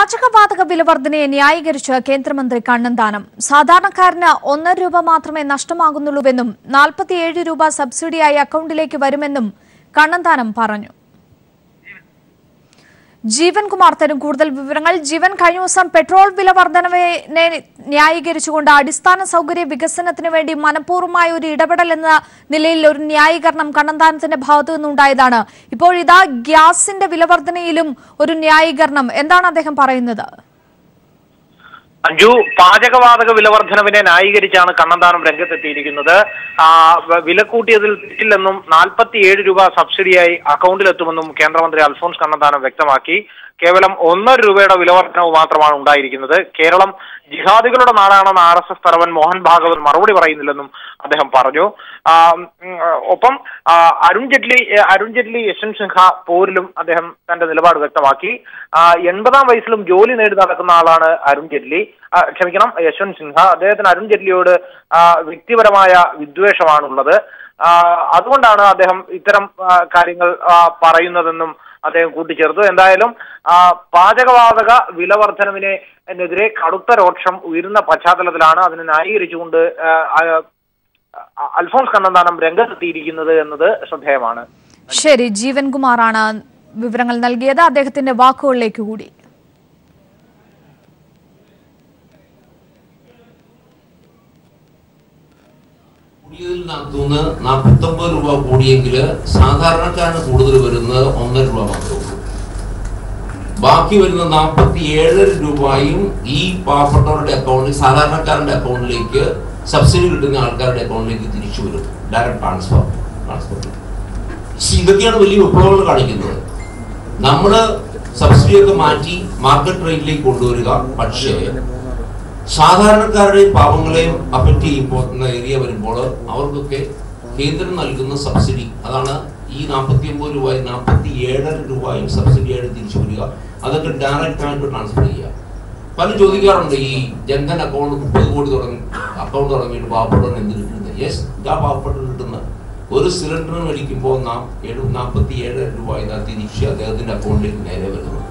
പാചകവാതക വിലവർധനയെ ന്യായീകരിച്ച് കേന്ദ്രമന്ത്രി കണ്ണന്താനം സാധാരണക്കാരന് 1 രൂപ മാത്രമേ നഷ്ടമാകുന്നുള്ളൂവെന്നും 47 രൂപ സബ്സിഡിയായി അക്കൗണ്ടിലേക്ക് വരുമെന്നും കണ്ണന്താനം പറഞ്ഞു. ജീവൻ കുമാർ തരും കൂടുതൽ വിവരങ്ങൾ. ജീവൻ, കഴിഞ്ഞ ദിവസം പെട്രോൾ വില വർധനവിനെ ന്യായീകരിച്ചുകൊണ്ട് അടിസ്ഥാന സൗകര്യ വികസനത്തിന് വേണ്ടി മനഃപൂർവ്വമായ ഒരു ഇടപെടൽ എന്ന നിലയിൽ ഒരു ന്യായീകരണം കണ്ണന്താനത്തിന്റെ ഭാഗത്തു നിന്നുണ്ടായതാണ്. ഇപ്പോഴിതാ ഗ്യാസിന്റെ വിലവർധനയിലും ഒരു ന്യായീകരണം. എന്താണ് അദ്ദേഹം പറയുന്നത്? അഞ്ജു, പാചകവാതക വിലവർധനവിനെ ന്യായീകരിച്ചാണ് കണ്ണന്താനം രംഗത്തെത്തിയിരിക്കുന്നത്. വില കൂട്ടിയതിൽ തെറ്റില്ലെന്നും 47 രൂപ സബ്സിഡിയായി അക്കൗണ്ടിലെത്തുമെന്നും കേന്ദ്രമന്ത്രി അൽഫോൺസ് കണ്ണന്താനം വ്യക്തമാക്കി. കേവലം 1 രൂപയുടെ വിലവർധനവ് മാത്രമാണ് ഉണ്ടായിരിക്കുന്നത്. കേരളം ജിഹാദികളുടെ നാടാണെന്ന് RSS തലവൻ മോഹൻ ഭാഗവത് മറുപടി പറയുന്നില്ലെന്നും അദ്ദേഹം പറഞ്ഞു. ഒപ്പം അരുൺ ജെയ്റ്റ്ലി യശ്വന്ത് സിൻഹ പോരിലും അദ്ദേഹം തന്റെ നിലപാട് വ്യക്തമാക്കി. 80-ാം വയസ്സിലും ജോലി നേടി നടക്കുന്ന ആളാണ് യശ്വന്ത് സിൻഹ. അദ്ദേഹത്തിന് അരുൺ ജെയ്റ്റ്ലിയോട് വ്യക്തിപരമായ വിദ്വേഷമാണുള്ളത്. അതുകൊണ്ടാണ് അദ്ദേഹം ഇത്തരം കാര്യങ്ങൾ പറയുന്നതെന്നും അദ്ദേഹം കൂട്ടിച്ചേർത്തു. എന്തായാലും പാചകവാതക വിലവർധനവിനെതിരെ കടുത്ത രോക്ഷം ഉയരുന്ന പശ്ചാത്തലത്തിലാണ് അതിനെ ന്യായീകരിച്ചുകൊണ്ട് അൽഫോൺസ് കണ്ണന്താനം രംഗത്തെത്തിയിരിക്കുന്നത് എന്നത് ശ്രദ്ധേയമാണ്. ശരി, ജീവൻ കുമാറാണ് വിവരങ്ങൾ നൽകിയത്. അദ്ദേഹത്തിന്റെ വാക്കുകളിലേക്ക് കൂടി. കൂടിയതിനകത്തുനിന്ന് 49 രൂപ കൂടിയെങ്കിൽ സാധാരണക്കാരന് കൂടുതൽ വരുന്നത് 1 രൂപ മാത്രമേ ഉള്ളൂ. ബാക്കി വരുന്ന 47 രൂപയും ഈ പാവപ്പെട്ടവരുടെ അക്കൗണ്ടിൽ, സാധാരണക്കാരന്റെ അക്കൗണ്ടിലേക്ക്, സബ്സിഡി കിട്ടുന്ന ആൾക്കാരുടെ അക്കൗണ്ടിലേക്ക് തിരിച്ചു വരും. Direct transfer. ഇതൊക്കെയാണ് വലിയ വിപ്ലവങ്ങൾ കാണിക്കുന്നത്. നമ്മള് സബ്സിഡിയൊക്കെ മാറ്റി മാർക്കറ്റ് റേറ്റിലേക്ക് കൊണ്ടുവരിക. പക്ഷേ സാധാരണക്കാരുടെയും പാവങ്ങളെയും അഫക്റ്റ് ചെയ്യുന്ന ഏരിയ വരുമ്പോൾ അവർക്കൊക്കെ കേന്ദ്രം നൽകുന്ന സബ്സിഡി, അതാണ് ഈ 49 രൂപയും 47 രൂപയും സബ്സിഡിയായിട്ട് തിരിച്ചു വരിക. അതൊക്കെ ഡയറക്റ്റ് ആയിട്ട് ട്രാൻസ്ഫർ ചെയ്യുക. പലരും ചോദിക്കാറുണ്ട്, ഈ ജൻധൻ അക്കൗണ്ട് 30 കോടി അക്കൗണ്ട് തുടങ്ങിയിട്ട് പാവപ്പെട്ടവന് എന്ത് കിട്ടുന്നത്? യെസ്, ആ പാവപ്പെട്ടവന് കിട്ടുന്ന ഒരു സിലിണ്ടർ മേടിക്കുമ്പോൾ നാം 47 രൂപ ഇതിനകത്ത് തിരിച്ച് അദ്ദേഹത്തിന്റെ അക്കൗണ്ടിലേക്ക് നേരെ വരുന്നു.